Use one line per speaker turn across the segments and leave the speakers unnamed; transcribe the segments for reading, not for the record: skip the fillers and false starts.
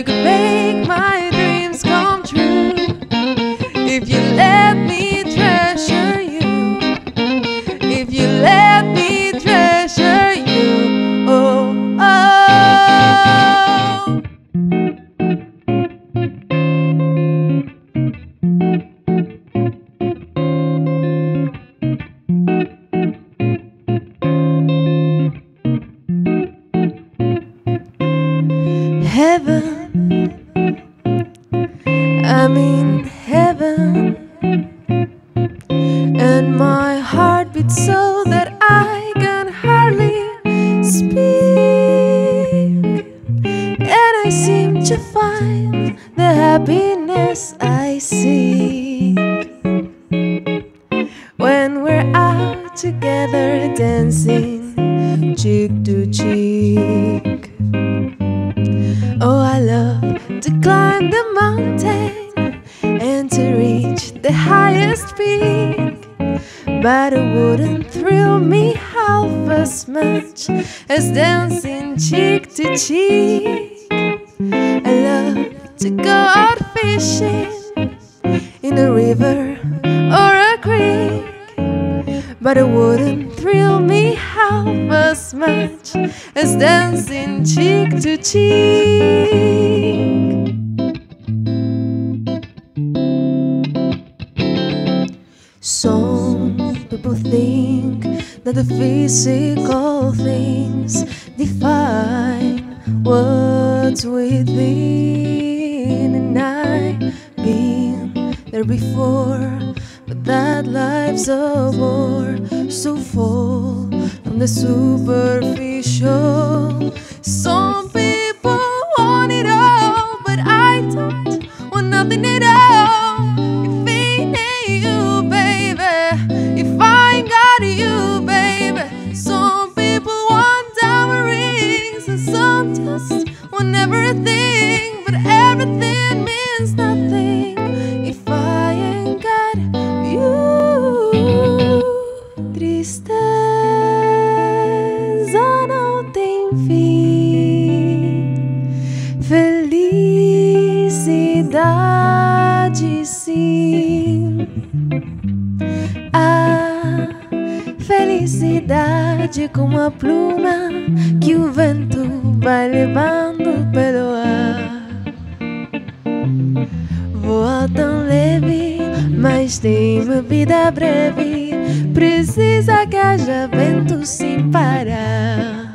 you could make my dreams come true. If you let me treasure you, if you let me treasure you, oh, oh. Heaven, I'm in heaven, and my heart beats so that I can hardly speak, and I seem to find the happiness I seek when we're out together dancing cheek to cheek. Oh, I love to climb the mountain and to reach the highest peak, but it wouldn't thrill me half as much as dancing cheek to cheek. I love to go out fishing in a river or a creek, but it wouldn't thrill me half as much as dancing cheek to cheek. Some people think that the physical things define what's within, and I've been there before, but that life's a bore. So fall from the superficial. Some people want it all, but I don't want nothing at all. If it ain't you, baby, if I ain't got you, baby. Some people want diamond rings, and some just want everything, but everything means nothing if I ain't got you. Tristeza não tem fim, felicidade sim. A felicidade como a pluma que o vento vai levando pelo ar. Voa tão leve, mas tem uma vida breve. Precisa que haja vento sem parar.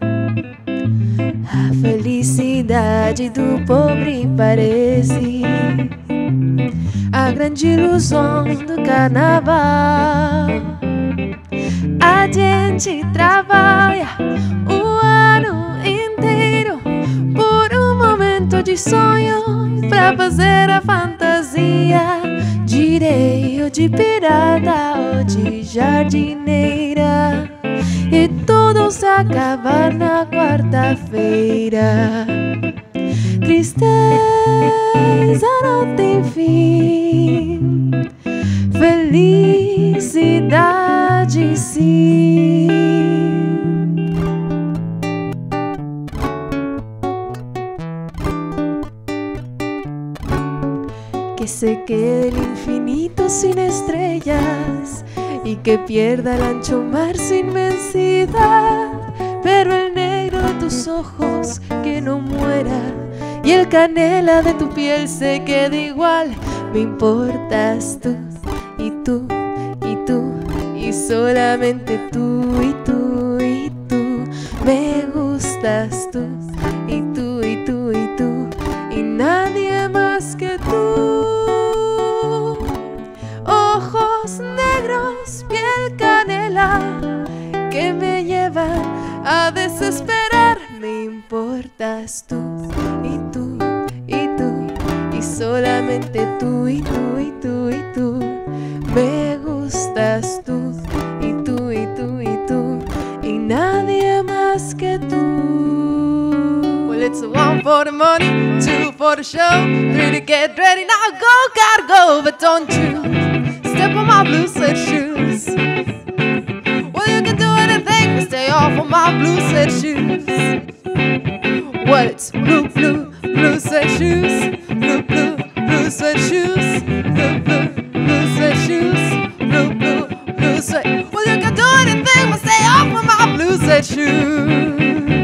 A felicidade do pobre parece a grande ilusão do carnaval. A gente trabalha o ano inteiro por um momento de sonho, pra fazer a fantasia de rei ou de pirata ou de jardineira, e tudo se acaba na quarta-feira. Tristeza não tem fim, felicidade sim. Que se quede el infinito sin estrellas y que pierda el ancho mar su inmensidad, pero el negro de tus ojos que no muera y el canela de tu piel se quede igual. Me importas tú y tú y tú y solamente tú y tú y tú. Me gustas tú y tú y tú y tú y nadie más que tú. Ojos negros, piel canela, que me llevan a desesperar. Me importas tú y tú y tú y solamente tú y tú y tú y tú. Me gustas tú y tú y tú y tú y nadie más que tú. Well, it's 1 for the money, 2 for the show, 3 to get ready. Now go, gotta go, but don't you step on my blue suede shoes. Well, you can do anything to stay off of my blue suede shoes. Well, it's blue, blue, blue suede shoes. Blue, blue, blue suede shoes. Blue, blue, blue suede shoes. Blue, blue, blue suede. Well, you can do anything but stay off of my blue suede shoes.